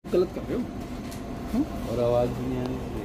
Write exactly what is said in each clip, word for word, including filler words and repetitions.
गलत कर रहे हो। हुँ? और आवाज़ भी नहीं आनी चाहिए।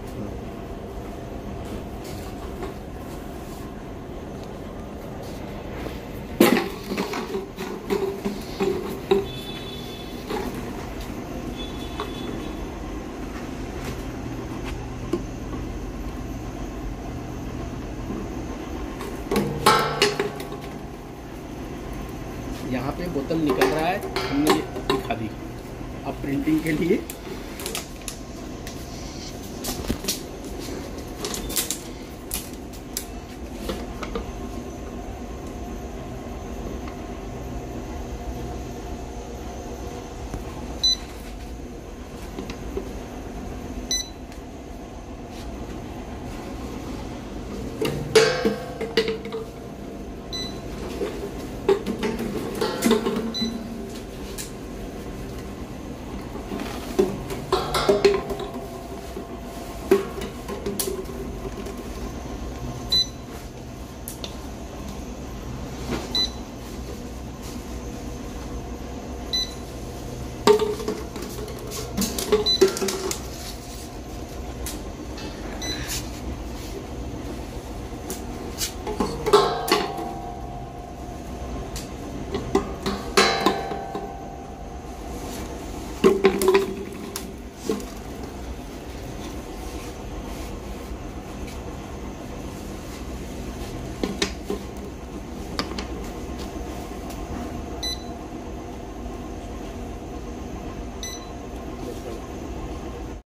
यहाँ पे बोतल निकल रहा है, हमने ये दिखा दी। अब प्रिंटिंग के लिए